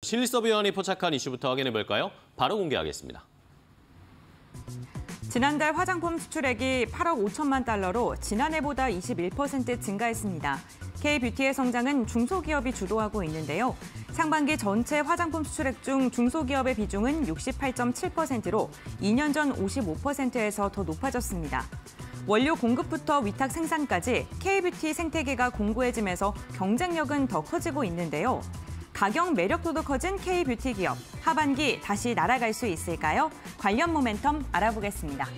실리서비언이 포착한 이슈부터 확인해 볼까요? 바로 공개하겠습니다. 지난달 화장품 수출액이 8억 5천만 달러로 지난해보다 21% 증가했습니다. K-뷰티의 성장은 중소기업이 주도하고 있는데요. 상반기 전체 화장품 수출액 중 중소기업의 비중은 68.7%로 2년 전 55%에서 더 높아졌습니다. 원료 공급부터 위탁 생산까지 K-뷰티 생태계가 공고해지면서 경쟁력은 더 커지고 있는데요. 가격 매력도도 커진 K-뷰티 기업. 하반기 다시 날아갈 수 있을까요? 관련 모멘텀 알아보겠습니다.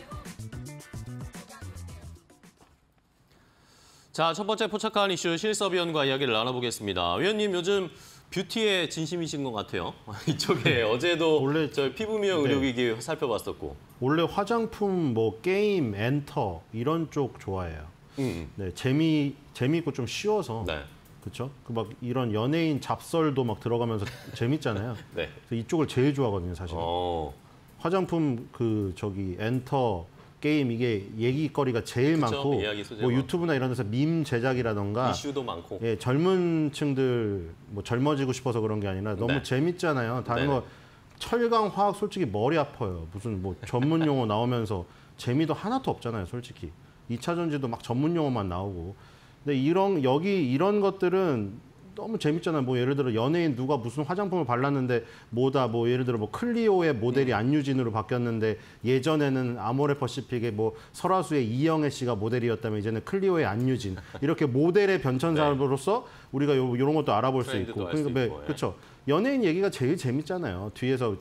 자, 첫 번째 포착한 이슈 실서비언과 이야기를 나눠보겠습니다. 위원님, 요즘 뷰티에 진심이신 것 같아요. 이쪽에 어제도 원래 저희 피부 미용 의료기기 살펴봤었고. 원래 화장품, 뭐 게임, 엔터 이런 쪽 좋아해요. 네, 재미있고 좀 쉬워서. 네. 그렇죠? 그 막 이런 연예인 잡설도 막 들어가면서 재밌잖아요. 네. 그래서 이쪽을 제일 좋아하거든요, 사실. 화장품 엔터 게임 이게 얘기거리가 제일 그쵸? 많고 뭐 유튜브나 이런 데서 밈 제작이라던가 이슈도 많고. 예, 젊은층들 뭐 젊어지고 싶어서 그런 게 아니라 너무 네. 재밌잖아요. 다른 거 철강 화학 솔직히 머리 아파요. 무슨 뭐 전문 용어 나오면서 재미도 하나도 없잖아요, 솔직히. 2차 전지도 막 전문 용어만 나오고. 근데 이런 것들은 너무 재밌잖아요. 뭐 예를 들어 연예인 누가 무슨 화장품을 발랐는데 뭐 예를 들어 뭐 클리오의 모델이 안유진으로 바뀌었는데 예전에는 아모레퍼시픽의 뭐 설화수의 이영애 씨가 모델이었다면 이제는 클리오의 안유진. 이렇게 모델의 변천사로서 우리가 이런 것도 알아볼 수 있고. 그러니까 그렇죠. 연예인 얘기가 제일 재밌잖아요. 뒤에서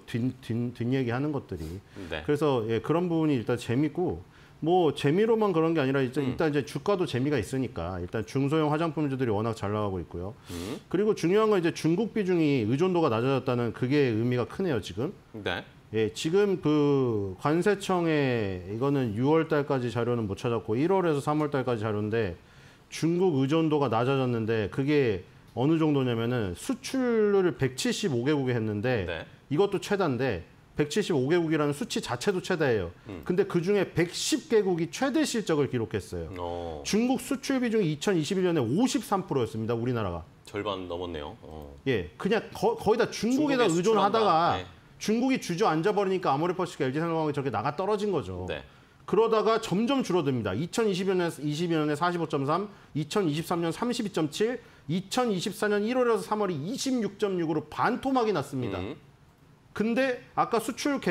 뒷얘기하는 것들이. 네. 그래서 예, 그런 부분이 일단 재밌고 뭐 재미로만 그런 게 아니라 일단 이제 주가도 재미가 있으니까 일단 중소형 화장품주들이 워낙 잘 나가고 있고요. 그리고 중요한 건 이제 중국 비중이 의존도가 낮아졌다는 그게 의미가 크네요, 지금. 네. 예, 지금 그 관세청에 이거는 6월 달까지 자료는 못 찾았고 1월에서 3월 달까지 자료인데 중국 의존도가 낮아졌는데 그게 어느 정도냐면은 수출을 175개국에 했는데 네. 이것도 최다인데 175개국이라는 수치 자체도 최다예요. 근데 그중에 110개국이 최대 실적을 기록했어요. 중국 수출 비중이 2021년에 53%였습니다. 우리나라가. 절반 넘었네요. 예, 그냥 거의 다 중국에다 의존하다가 네. 중국이 주저앉아버리니까 아모레퍼시픽, LG생활건강이 저렇게 나가 떨어진 거죠. 네. 그러다가 점점 줄어듭니다. 2022년에 45.3, 2023년 32.7, 2024년 1월에서 3월이 26.6으로 반토막이 났습니다. 근데 아까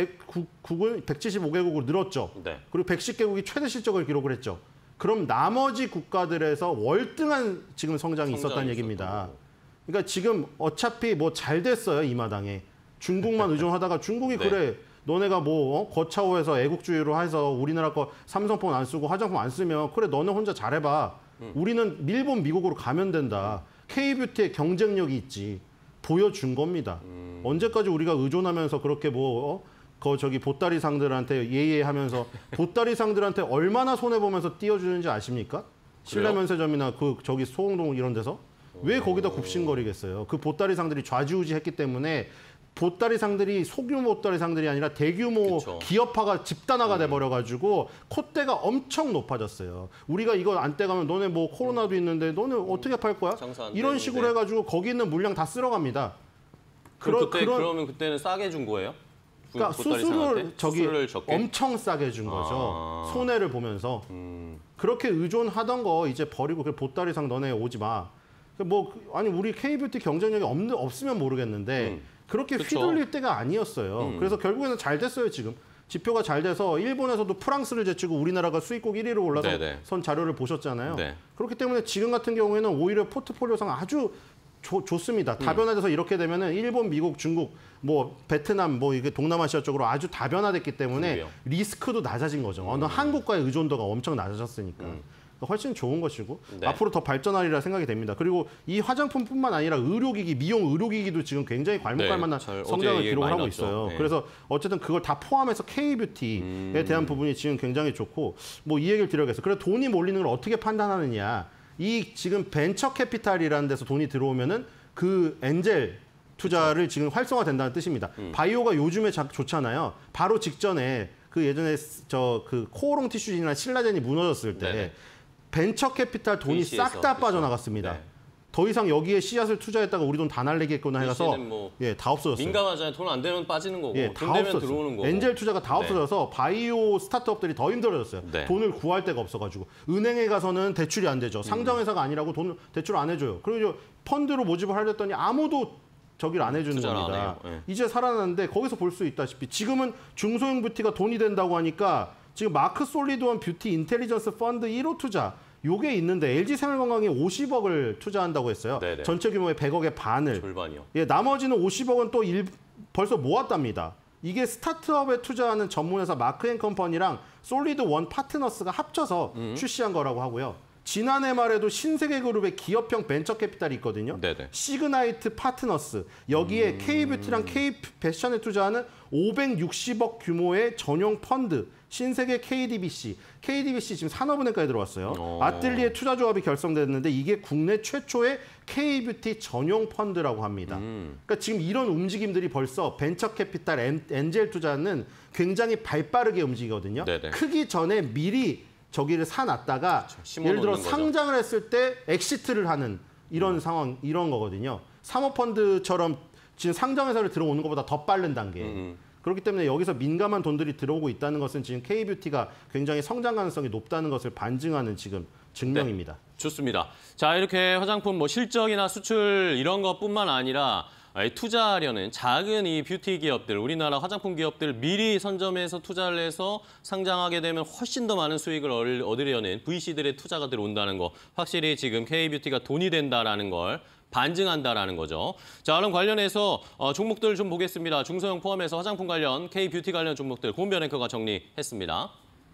수출국은 175개국으로 늘었죠. 네. 그리고 110개국이 최대 실적을 기록을 했죠. 그럼 나머지 국가들에서 월등한 지금 성장이 있었다는 얘기입니다. 그러니까 지금 어차피 뭐 잘 됐어요, 이 마당에. 중국만 의존하다가 중국이 네. 그래. 너네가 뭐 거차호에서 애국주의로 해서 우리나라 거 삼성폰 안 쓰고 화장품 안 쓰면 그래 너네 혼자 잘해봐. 우리는 일본, 미국으로 가면 된다. K-뷰티의 경쟁력이 있지. 보여준 겁니다. 언제까지 우리가 의존하면서 그렇게 보따리 상들한테 예예하면서 보따리 상들한테 얼마나 손해보면서 띄워주는지 아십니까? 신라면세점이나 소홍동 이런 데서? 왜 거기다 굽신거리겠어요? 그 보따리 상들이 좌지우지했기 때문에 보따리 상들이 소규모 보따리 상들이 아니라 대규모 그쵸. 기업화가 집단화가 돼버려가지고 콧대가 엄청 높아졌어요. 우리가 이거 안 떼가면 너네 뭐 코로나도 있는데 너네 어떻게 팔 거야? 이런 식으로 해가지고 거기 있는 물량 다 쓸어갑니다. 그러면 그때는 싸게 준 거예요? 그러니까 수수료를 엄청 싸게 준 거죠. 손해를 보면서. 그렇게 의존하던 거 이제 버리고 보따리 상 너네 오지 마. 아니 우리 K-뷰티 경쟁력이 없으면 모르겠는데 그렇게 그쵸. 휘둘릴 때가 아니었어요. 그래서 결국에는 잘 됐어요, 지금. 지표가 잘 돼서 일본에서도 프랑스를 제치고 우리나라가 수입국 1위로 올라서 선 자료를 보셨잖아요. 네. 그렇기 때문에 지금 같은 경우에는 오히려 포트폴리오상 아주 좋습니다. 다변화돼서 이렇게 되면은 일본, 미국, 중국, 뭐 베트남, 뭐 이게 동남아시아 쪽으로 아주 다변화됐기 때문에 그래요. 리스크도 낮아진 거죠. 어느 한 국가의 의존도가 엄청 낮아졌으니까. 훨씬 좋은 것이고 네. 앞으로 더 발전하리라 생각이 됩니다. 그리고 이 화장품뿐만 아니라 의료기기, 미용 의료기기도 지금 굉장히 괄목괄만한 네, 성장을 기록을 하고 있어요. 네. 그래서 어쨌든 그걸 다 포함해서 K-뷰티에 대한 부분이 지금 굉장히 좋고 뭐 이 얘기를 드려야겠어요. 그래서 돈이 몰리는 걸 어떻게 판단하느냐. 이 지금 벤처 캐피탈이라는 데서 돈이 들어오면은 그 엔젤 투자를 지금 활성화된다는 뜻입니다. 바이오가 요즘에 좋잖아요. 바로 직전에 그 예전에 코오롱 티슈진이나 신라젠이 무너졌을 때 네네. 벤처 캐피탈 돈이 싹 다 빠져나갔습니다. 네. 더 이상 여기에 씨앗을 투자했다가 우리 돈 다 날리겠구나 해서 뭐 다 없어졌어요. 민감하잖아요. 돈 안 되면 빠지는 거고 돈 다 되면 없어졌어요. 들어오는 거고. 엔젤 투자가 다 없어져서 바이오 스타트업들이 더 힘들어졌어요. 돈을 구할 데가 없어가지고 은행에 가서는 대출이 안 되죠. 상장회사가 아니라고 돈 대출 안 해줘요. 그리고 펀드로 모집을 하려더니 아무도 저기를 안 해주는 겁니다. 이제 살아났는데 거기서 볼 수 있다시피 지금은 중소형 뷰티가 돈이 된다고 하니까 지금 마크 솔리드원 뷰티 인텔리전스 펀드 1호 투자 요게 있는데 LG생활건강이 50억을 투자한다고 했어요. 네네. 전체 규모의 100억의 반을. 절반이요. 나머지는 50억은 또 벌써 모았답니다. 이게 스타트업에 투자하는 전문회사 마크앤컴퍼니랑 솔리드원 파트너스가 합쳐서 출시한 거라고 하고요. 지난해 말에도 신세계그룹의 기업형 벤처캐피탈이 있거든요. 네네. 시그나이트 파트너스. 여기에 K뷰티랑 K패션에 투자하는 560억 규모의 전용 펀드. 신세계 KDBC. KDBC 지금 산업은행까지 들어왔어요. 아뜰리에 투자조합이 결성됐는데 이게 국내 최초의 K뷰티 전용 펀드라고 합니다. 그러니까 지금 이런 움직임들이 벌써 벤처캐피탈, 엔젤 투자는 굉장히 발빠르게 움직이거든요. 네네. 크기 전에 미리 저기를 사놨다가 예를 들어 상장을 했을 때 엑시트를 하는 이런 상황, 이런 거거든요. 사모펀드처럼 지금 상장회사를 들어오는 것보다 더 빠른 단계. 그렇기 때문에 여기서 민감한 돈들이 들어오고 있다는 것은 지금 K뷰티가 굉장히 성장 가능성이 높다는 것을 반증하는 지금 증명입니다. 네, 좋습니다. 자, 이렇게 화장품 뭐 실적이나 수출 이런 것뿐만 아니라 투자하려는 작은 이 뷰티 기업들, 우리나라 화장품 기업들 미리 선점해서 투자를 해서 상장하게 되면 훨씬 더 많은 수익을 얻으려는 VC들의 투자가 들어온다는 거 확실히 지금 K뷰티가 돈이 된다라는 걸 반증한다라는 거죠. 자, 그럼 관련해서 종목들 좀 보겠습니다. 중소형 포함해서 화장품 관련, K뷰티 관련 종목들 고은별 앵커가 정리했습니다.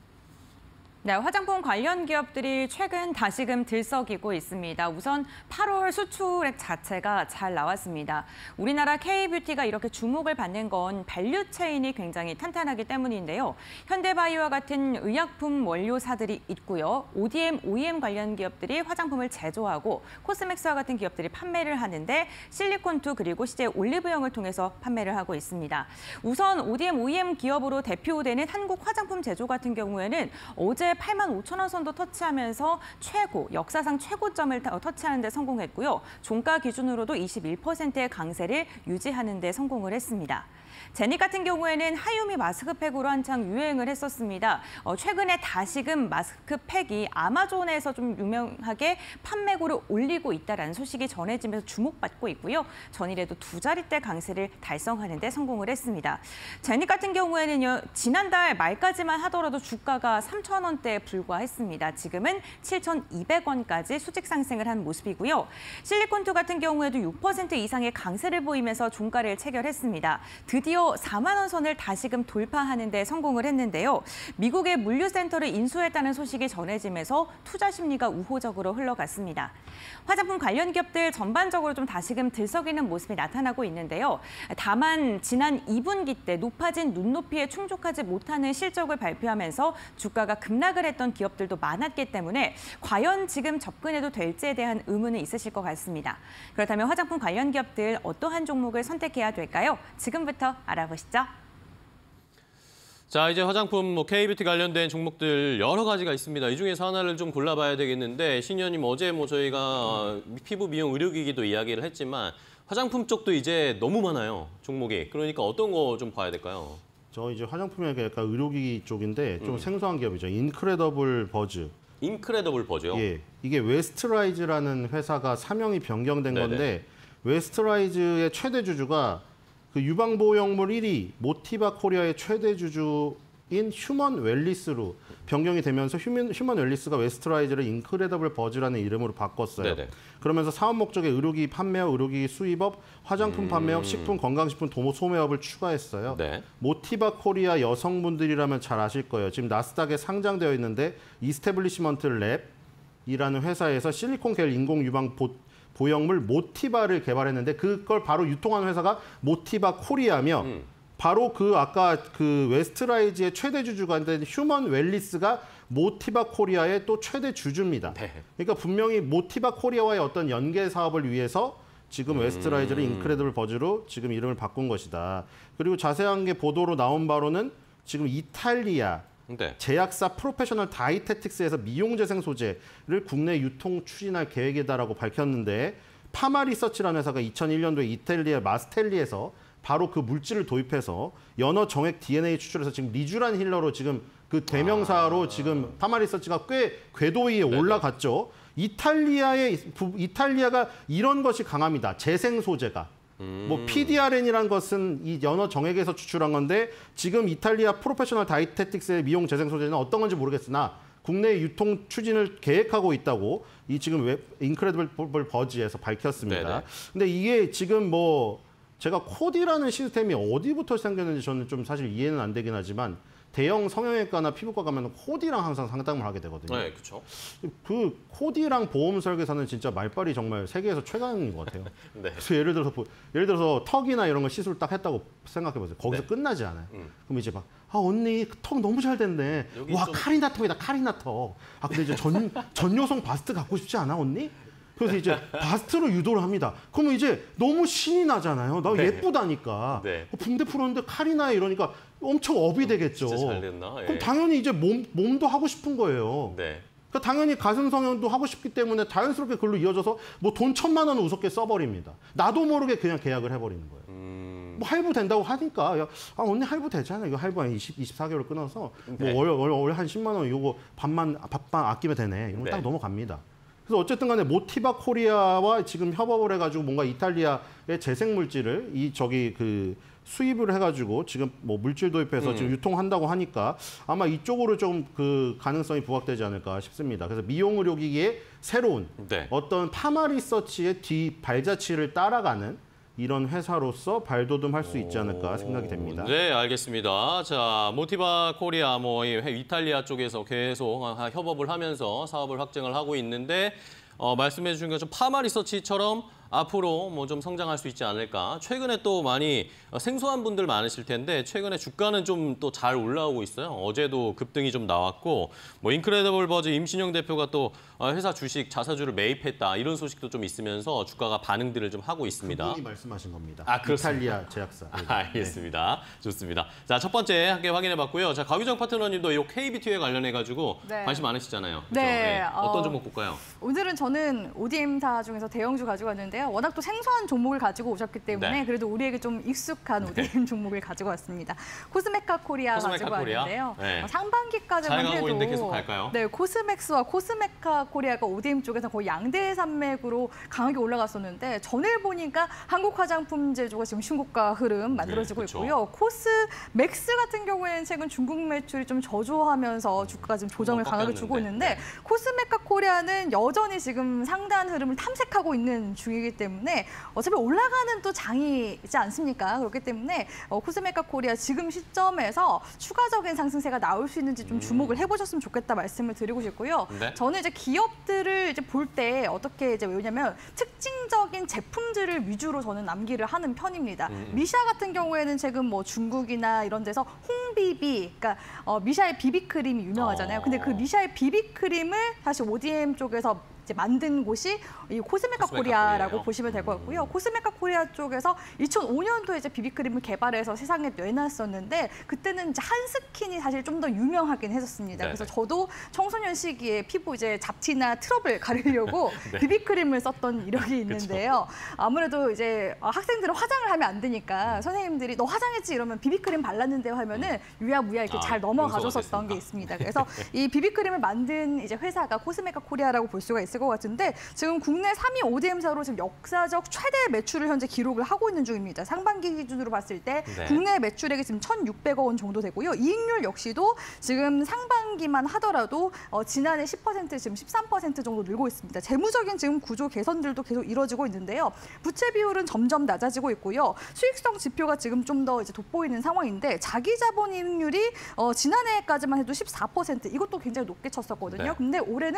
네, 화장품 관련 기업들이 최근 다시금 들썩이고 있습니다. 우선 8월 수출액 자체가 잘 나왔습니다. 우리나라 K뷰티가 이렇게 주목을 받는 건 밸류체인이 굉장히 탄탄하기 때문인데요. 현대바이오와 같은 의약품 원료사들이 있고요. ODM, OEM 관련 기업들이 화장품을 제조하고 코스맥스와 같은 기업들이 판매를 하는데 실리콘2 그리고 CJ 올리브영을 통해서 판매를 하고 있습니다. 우선 ODM, OEM 기업으로 대표되는 한국 화장품 제조 같은 경우에는 어제 85,000원 선도 터치하면서 역사상 최고점을 터치하는 데 성공했고요. 종가 기준으로도 21%의 강세를 유지하는 데 성공을 했습니다. 제닉 같은 경우에는 하유미 마스크팩으로 한창 유행을 했었습니다. 최근에 다시금 마스크팩이 아마존에서 좀 유명하게 판매고를 올리고 있다는 소식이 전해지면서 주목받고 있고요. 전일에도 2자릿대 강세를 달성하는 데 성공을 했습니다. 제닉 같은 경우에는요, 지난달 말까지만 하더라도 주가가 3,000원대에 불과했습니다. 지금은 7,200원까지 수직 상승을 한 모습이고요. 실리콘2 같은 경우에도 6% 이상의 강세를 보이면서 종가를 체결했습니다. 드디어 4만 원 선을 다시금 돌파하는 데 성공을 했는데요. 미국의 물류센터를 인수했다는 소식이 전해지면서 투자 심리가 우호적으로 흘러갔습니다. 화장품 관련 기업들 전반적으로 좀 다시금 들썩이는 모습이 나타나고 있는데요. 다만 지난 2분기 때 높아진 눈높이에 충족하지 못하는 실적을 발표하면서 주가가 급락을 했던 기업들도 많았기 때문에 과연 지금 접근해도 될지에 대한 의문은 있으실 것 같습니다. 그렇다면 화장품 관련 기업들 어떠한 종목을 선택해야 될까요? 지금부터 알아보시죠. 자, 이제 화장품 K뷰티 관련된 종목들 여러 가지가 있습니다. 이 중에서 하나를 좀 골라봐야 되겠는데 신 의원님 어제 저희가 피부 미용 의료기기도 이야기를 했지만 화장품 쪽도 이제 너무 많아요, 종목이. 그러니까 어떤 거 좀 봐야 될까요? 저 이제 화장품이 약간 의료기기 쪽인데 좀 생소한 기업이죠. 인크레더블 버즈. 인크레더블 버즈요? 예, 이게 웨스트라이즈라는 회사가 사명이 변경된 건데 웨스트라이즈의 최대 주주가 그 유방보형물 1위 모티바 코리아의 최대 주주인 휴먼 웰리스로 변경이 되면서 휴먼 웰리스가 웨스트라이즈를 인크레더블 버즈라는 이름으로 바꿨어요. 네네. 그러면서 사업 목적의 의료기기 판매업, 의료기기 수입업, 화장품 판매업, 식품, 건강식품, 소매업을 추가했어요. 네. 모티바 코리아 여성분들이라면 잘 아실 거예요. 지금 나스닥에 상장되어 있는데 이스태블리시먼트 랩이라는 회사에서 실리콘겔 인공 유방 보형물 모티바를 개발했는데 그걸 바로 유통하는 회사가 모티바 코리아며 바로 아까 웨스트라이즈의 최대 주주가 된 휴먼 웰리스가 모티바 코리아의 또 최대 주주입니다. 네. 그러니까 분명히 모티바 코리아와의 어떤 연계 사업을 위해서 지금 웨스트라이즈를 인크레더블 버즈로 지금 이름을 바꾼 것이다. 그리고 자세한 게 보도로 나온 바로는 지금 이탈리아 제약사 프로페셔널 다이테틱스에서 미용재생 소재를 국내 유통 추진할 계획이다라고 밝혔는데 파마리서치라는 회사가 2001년도에 이탈리아 마스텔리에서 바로 그 물질을 도입해서 연어 정액 DNA 추출해서 지금 리쥬란 힐러로 지금 그 대명사로 지금 파마리서치가 꽤 궤도 위에 올라갔죠. 이탈리아가 이런 것이 강합니다. 재생 소재가. 뭐 PDRN이라는 것은 이 연어 정액에서 추출한 건데 지금 이탈리아 프로페셔널 다이테틱스의 미용 재생 소재는 어떤 건지 모르겠으나 국내 유통 추진을 계획하고 있다고 이 지금 인크레디블 버즈에서 밝혔습니다. 네네. 근데 이게 지금 뭐 제가 코디라는 시스템이 어디부터 생겼는지 저는 좀 사실 이해는 안 되긴 하지만 대형 성형외과나 피부과 가면 코디랑 항상 상담을 하게 되거든요. 네, 그렇죠. 그 코디랑 보험 설계사는 진짜 말빨이 정말 세계에서 최강인 것 같아요. 네. 그래서 예를 들어서 턱이나 이런 거 시술 딱 했다고 생각해 보세요. 거기서 네. 끝나지 않아요. 그럼 이제 막 언니 턱 너무 잘 됐네. 와 카리나 턱이다 카리나 턱. 근데 이제 전요성 바스트 갖고 싶지 않아 언니? 그래서 이제 바스트로 유도를 합니다. 그러면 이제 너무 신이 나잖아요. 나 네. 예쁘다니까. 네. 붕대 풀었는데 카리나 이러니까 엄청 업이 되겠죠. 진짜 잘 됐나? 예. 그럼 당연히 이제 몸도 하고 싶은 거예요. 네. 그러니까 당연히 가슴 성형도 하고 싶기 때문에 자연스럽게 그걸로 이어져서 뭐 돈 1,000만 원을 우습게 써버립니다. 나도 모르게 그냥 계약을 해버리는 거예요. 뭐 할부 된다고 하니까 언니 할부 되잖아. 이거 할부 한 24개월 끊어서 네. 뭐 월 한 10만 원 이거 밥만 아끼면 되네. 이런 거 딱 네. 넘어갑니다. 그래서 어쨌든 간에 모티바 코리아와 지금 협업을 해가지고 뭔가 이탈리아의 재생 물질을 그 수입을 해가지고 지금 뭐 물질 도입해서 지금 유통한다고 하니까 아마 이쪽으로 좀 그 가능성이 부각되지 않을까 싶습니다. 그래서 미용 의료기기의 새로운 네. 어떤 파마 리서치의 뒤 발자취를 따라가는 이런 회사로서 발돋움할 수 있지 않을까 생각이 됩니다. 네, 알겠습니다. 자, 모티바 코리아 이탈리아 쪽에서 계속 협업을 하면서 사업을 확장을 하고 있는데 말씀해 주신 것처럼 파마 리서치처럼 앞으로 뭐 좀 성장할 수 있지 않을까. 최근에 또 많이 생소한 분들 많으실 텐데 최근에 주가는 좀 또 잘 올라오고 있어요. 어제도 급등이 좀 나왔고 뭐 인크레디블 버즈 임신영 대표가 또 회사 주식 자사주를 매입했다 이런 소식도 좀 있으면서 주가가 반응들을 좀 하고 있습니다. 그분이 말씀하신 겁니다. 그렇습니다. 이탈리아 제약사. 알겠습니다. 네. 좋습니다. 자, 첫 번째 함께 확인해봤고요. 자, 가규정 파트너님도 이 KBT에 관련해가지고 네. 관심 많으시잖아요. 그렇죠? 네. 어떤 종목 볼까요? 오늘은 저는 ODM사 중에서 대형주 가지고 왔는데요. 워낙 또 생소한 종목을 가지고 오셨기 때문에 네. 그래도 우리에게 좀 익숙한 ODM 종목을 가지고 왔습니다. 코스메카 코리아 가지고 왔는데요. 네. 상반기까지만 잘 가고 해도 있는데 계속 갈까요? 네, 코스맥스와 코스메카 코리아가 ODM 쪽에서 거의 양대 산맥으로 강하게 올라갔었는데 전일 보니까 한국 화장품 제조가 지금 신고가 흐름 만들어지고 네, 그렇죠. 있고요. 코스맥스 같은 경우에는 최근 중국 매출이 좀 저조하면서 주가가 지금 조정을 강하게 주고 있는데 네. 코스메카 코리아는 여전히 지금 상단 흐름을 탐색하고 있는 중이기 때문에 어차피 올라가는 또 장이지 않습니까? 그렇기 때문에 코스메카 코리아 지금 시점에서 추가적인 상승세가 나올 수 있는지 좀 주목을 해보셨으면 좋겠다 말씀을 드리고 싶고요. 네. 저는 이제 기업들을 이제 볼 때 어떻게 이제 왜냐면 특징적인 제품들을 위주로 저는 남기를 하는 편입니다. 미샤 같은 경우에는 최근 뭐 중국이나 이런 데서 홍비비, 그러니까 미샤의 비비크림이 유명하잖아요. 근데 그 미샤의 비비크림을 사실 ODM 쪽에서 이제 만든 곳이 이 코스메카 코리아라고 코리아요? 보시면 될 것 같고요. 코스메카 코리아 쪽에서 2005년도에 이제 비비크림을 개발해서 세상에 내놨었는데 그때는 이제 한스킨이 사실 좀 더 유명하긴 했었습니다. 네네. 그래서 저도 청소년 시기에 피부 이제 잡티나 트러블 가리려고 네. 비비크림을 썼던 이력이 있는데요. 아무래도 이제 학생들은 화장을 하면 안 되니까 선생님들이 너 화장했지 이러면 비비크림 발랐는데 하면은 유야무야 이렇게 잘 넘어가줬었던 게 있습니다. 그래서 이 비비크림을 만든 이제 회사가 코스메카 코리아라고 볼 수가 있을 것 같은데 지금 국내 3위 ODM사로 지금 역사적 최대 매출을 현재 기록을 하고 있는 중입니다. 상반기 기준으로 봤을 때 네. 국내 매출액이 지금 1,600억 원 정도 되고요. 이익률 역시도 지금 상반기만 하더라도 지난해 10% 지금 13% 정도 늘고 있습니다. 재무적인 지금 구조 개선들도 계속 이뤄지고 있는데요. 부채 비율은 점점 낮아지고 있고요. 수익성 지표가 지금 좀 더 이제 돋보이는 상황인데 자기 자본 이익률이 지난해까지만 해도 14% 이것도 굉장히 높게 쳤었거든요. 네. 근데 올해는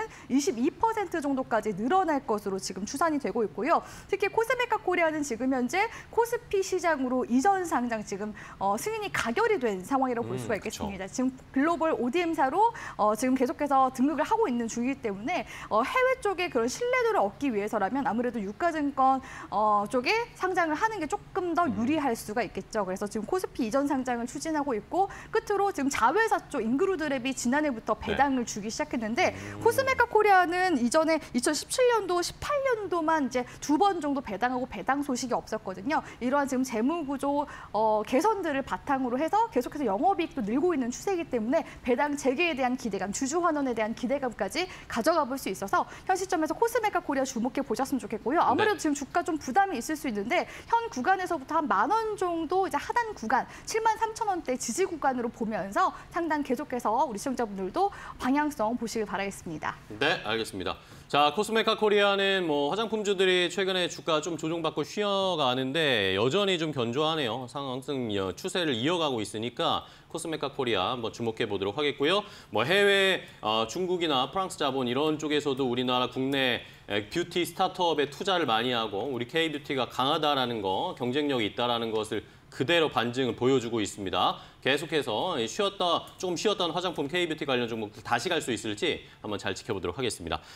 22% 정도까지 늘어날 것으로 지금 추산이 되고 있고요. 특히 코스메카 코리아는 지금 현재 코스피 시장으로 이전 상장 지금 승인이 가결이 된 상황이라고 볼 수가 있겠습니다. 그쵸. 지금 글로벌 ODM사로 지금 계속해서 등극을 하고 있는 중이기 때문에 해외 쪽에 그런 신뢰도를 얻기 위해서라면 아무래도 유가증권 쪽에 상장을 하는 게 조금 더 유리할 수가 있겠죠. 그래서 지금 코스피 이전 상장을 추진하고 있고 끝으로 지금 자회사 쪽 인그루드랩이 지난해부터 배당을 주기 시작했는데 코스메카 코리아는 이전에 때문에 2017년도, 18년도만 이제 2번 정도 배당하고 배당 소식이 없었거든요. 이러한 지금 재무구조 개선들을 바탕으로 해서 계속해서 영업이익도 늘고 있는 추세이기 때문에 배당 재개에 대한 기대감, 주주 환원에 대한 기대감까지 가져가 볼 수 있어서 현 시점에서 코스메카 코리아 주목해 보셨으면 좋겠고요. 아무래도 지금 주가 좀 부담이 있을 수 있는데 현 구간에서부터 한 10,000원 정도 이제 하단 구간, 73,000원대 지지 구간으로 보면서 상당 계속해서 우리 시청자분들도 방향성 보시길 바라겠습니다. 네, 알겠습니다. 자, 코스메카 코리아는 뭐 화장품주들이 최근에 주가 좀 조정받고 쉬어가는데 여전히 좀 견조하네요. 상승 추세를 이어가고 있으니까 코스메카 코리아 한번 주목해 보도록 하겠고요. 뭐 해외 중국이나 프랑스 자본 이런 쪽에서도 우리나라 국내 뷰티 스타트업에 투자를 많이 하고 우리 K뷰티가 강하다라는 거, 경쟁력이 있다라는 것을 그대로 반증을 보여주고 있습니다. 계속해서 조금 쉬었던 화장품 K뷰티 관련 종목들 다시 갈 수 있을지 한번 잘 지켜보도록 하겠습니다.